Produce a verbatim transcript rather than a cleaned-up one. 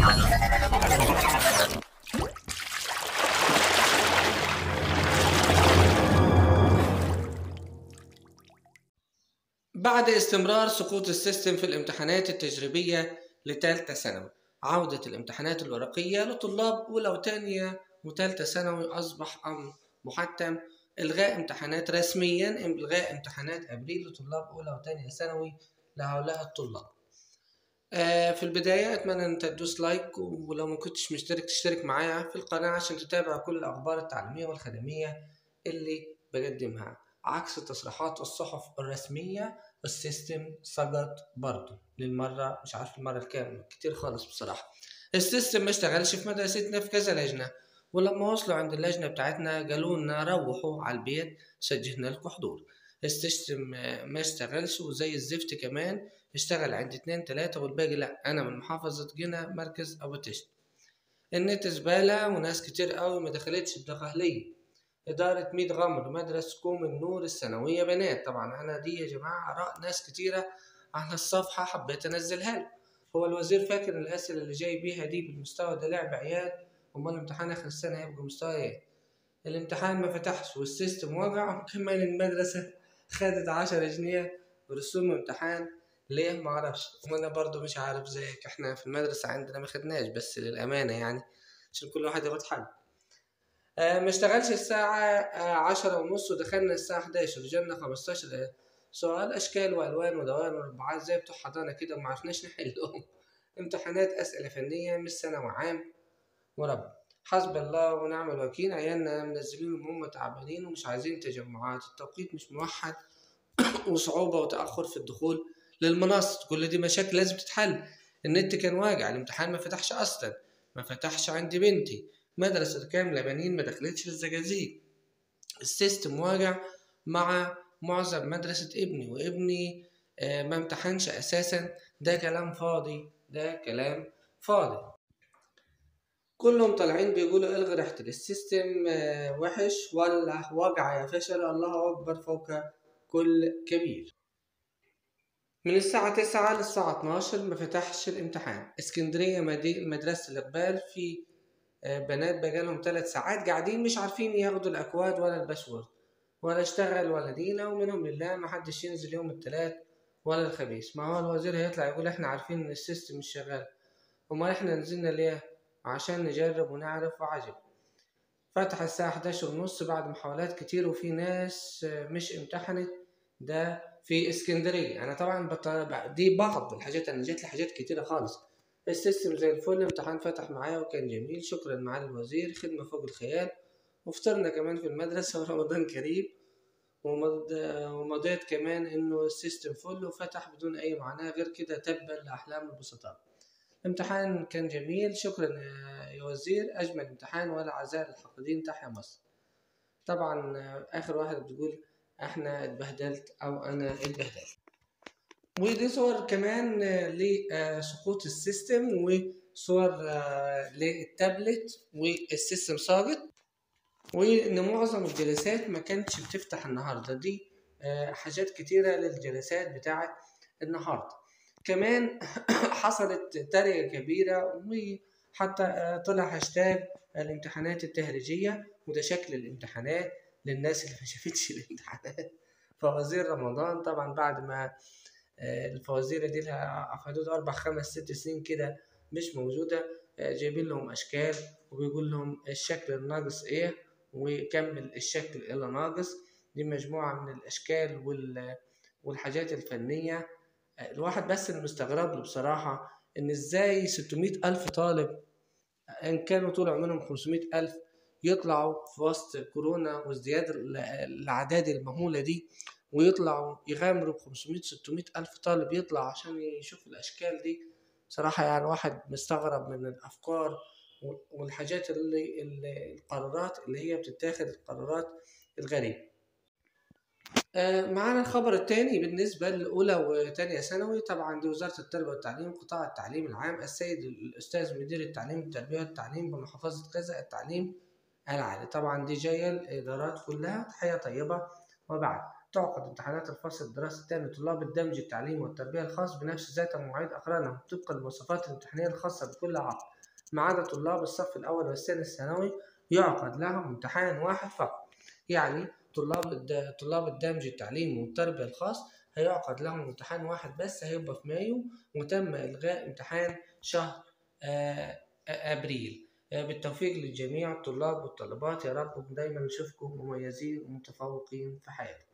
بعد استمرار سقوط السيستم في الامتحانات التجريبية لتالتة ثانوي، عودة الامتحانات الورقية لطلاب أولى وتانية وتالتة ثانوي أصبح أمر محتم. إلغاء امتحانات رسميا إلغاء امتحانات أبريل لطلاب أولى وتانية ثانوي لهؤلاء الطلاب. آه في البداية أتمنى أن تدوس لايك، ولو ما كنتش مشترك تشترك معايا في القناة عشان تتابع كل الأخبار التعليمية والخدمية اللي بقدمها. عكس التصريحات والصحف الرسمية، السيستم سقط برضه للمرة، مش عارف المرة الكام، كتير خالص بصراحة. السيستم ما اشتغلش في مدرستنا في كذا لجنة، ولما وصلوا عند اللجنة بتاعتنا قالوا لنا روحوا على البيت سجلنا لكم حضور. السيستم ما اشتغلش، وزي الزفت كمان اشتغل عند اتنين تلاتة والباقي لا. انا من محافظة جنة مركز ابو تشت. النت زبالة وناس كتير قوي ما دخلتش الدقهلية. إدارة ميت غمر مدرسة كوم النور الثانوية بنات. طبعا أنا دي يا جماعة آراء ناس كتيرة على الصفحة حبيت أنزلها لكم. هو الوزير فاكر إن الأسئلة اللي جاي بيها دي بالمستوى ده لعب عيال؟ أمال الامتحان آخر السنة هيبقى مستوى إيه؟ الامتحان ما فتحش والسيستم وقع، وكمان المدرسة خدت عشرة جنيه ورسوم امتحان. ليه؟ معرفش، وأنا برضو مش عارف زيك. إحنا في المدرسة عندنا ما خدناش، بس للأمانة يعني عشان كل واحد ياخد حقه. آه ما اشتغلش الساعة آه عشرة ونص ودخلنا الساعة حداشر، جبنا خمستاشر سؤال أشكال وألوان ودوائر ومربعات زي بتوع حضانة كده ومعرفناش نحلهم. امتحانات أسئلة فنية مش ثانوي عام ورب. حسب الله ونعم الوكيل. عيالنا منزلين هم تعبانين ومش عايزين تجمعات، التوقيت مش موحد وصعوبة وتأخر في الدخول للمنصة. كل دي مشاكل لازم تتحل. النت كان واجع، الامتحان ما فتحش أصلا، ما فتحش عند بنتي مدرسة كاملة بنين ما دخلتش الزجاجيج. السيستم واجع مع معظم مدرسة ابني، وابني آه ما امتحنش أساسا. ده كلام فاضي، ده كلام فاضي. كلهم طالعين بيقولوا الغي ريحة السيستم آه وحش ولا وجع يا فشل، الله أكبر فوق كل كبير. من الساعة تسعة للساعة اتناشر ما فتحش الامتحان. اسكندرية مدرسة الإقبال في بنات بقالهم ثلاث ساعات قاعدين مش عارفين ياخدوا الأكواد ولا الباسورد ولا اشتغل ولا دينا، ومنهم لله ما حدش ينزل يوم الثلاث ولا الخميس. ما هو الوزير هيطلع يقول احنا عارفين ان السيستم مش شغال، امال احنا نزلنا ليه؟ عشان نجرب ونعرف. وعجب. فتح الساعة حداشر ونص بعد محاولات كتير وفي ناس مش امتحنت. ده في اسكندرية. انا طبعا بط... دي بعض الحاجات، انا جات لي حاجات كتيرة خالص. السيستم زي الفل، الامتحان فتح معايا وكان جميل، شكرا معالي الوزير، خدمة فوق الخيال. وفطرنا كمان في المدرسة ورمضان كريم. ومض... ومضيت كمان انه السيستم فل وفتح بدون اي معاناة، غير كده تبا لاحلام البسطاء. الامتحان كان جميل، شكرا يا وزير، اجمل امتحان ولا عزاء للحاقدين، تحيا مصر. طبعا اخر واحد بتقول احنا اتبهدلت او انا اتبهدلت. ودي صور كمان لسقوط السيستم وصور للتابلت والسيستم ساقط، وان معظم الجلسات ما كانتش بتفتح النهارده. دي حاجات كتيرة للجلسات بتاعت النهارده. كمان حصلت تريقة كبيرة، وحتى طلع هاشتاج الامتحانات التهريجية، وده شكل الامتحانات للناس اللي ما شافتش الامتحانات. فوزير رمضان طبعا بعد ما الفوازير دي لها حدود أربع خمس ست سنين كده مش موجودة، جايبين لهم أشكال وبيقول لهم الشكل الناقص إيه وكمل الشكل إلى ناقص. دي مجموعة من الأشكال والحاجات الفنية. الواحد بس اللي مستغرب له بصراحة إن إزاي ستمائة ألف طالب إن كانوا طول عمرهم خمسمائة ألف يطلعوا في وسط كورونا وازدياد الأعداد المهولة دي، ويطلعوا يغامروا بخمسمائة ستمائة ألف طالب يطلع عشان يشوف الأشكال دي. صراحة يعني واحد مستغرب من الأفكار والحاجات اللي, اللي القرارات اللي هي بتتاخد، القرارات الغريبة. معانا الخبر الثاني بالنسبة لأولى وثانية ثانوي. طبعا دي وزارة التربية والتعليم قطاع التعليم العام، السيد الأستاذ مدير التعليم التربية والتعليم بمحافظة كذا التعليم العالي. طبعا دي جاية الإدارات كلها تحية طيبة. وبعد تعقد امتحانات الفصل الدراسي الثاني لطلاب الدمج التعليمي والتربية الخاص بنفس ذات مواعيد أقرانهم طبقا للمواصفات الامتحانية الخاصة بكل عام، ما عدا طلاب الصف الأول والثاني الثانوي يعقد لهم امتحان واحد فقط. يعني طلاب الد... طلاب الدمج التعليمي والتربية الخاص هيعقد لهم امتحان واحد بس، هيبقى في مايو، وتم إلغاء امتحان شهر آه أبريل. آه بالتوفيق للجميع الطلاب والطالبات، يا رب دايما نشوفكم مميزين ومتفوقين في حياتكم.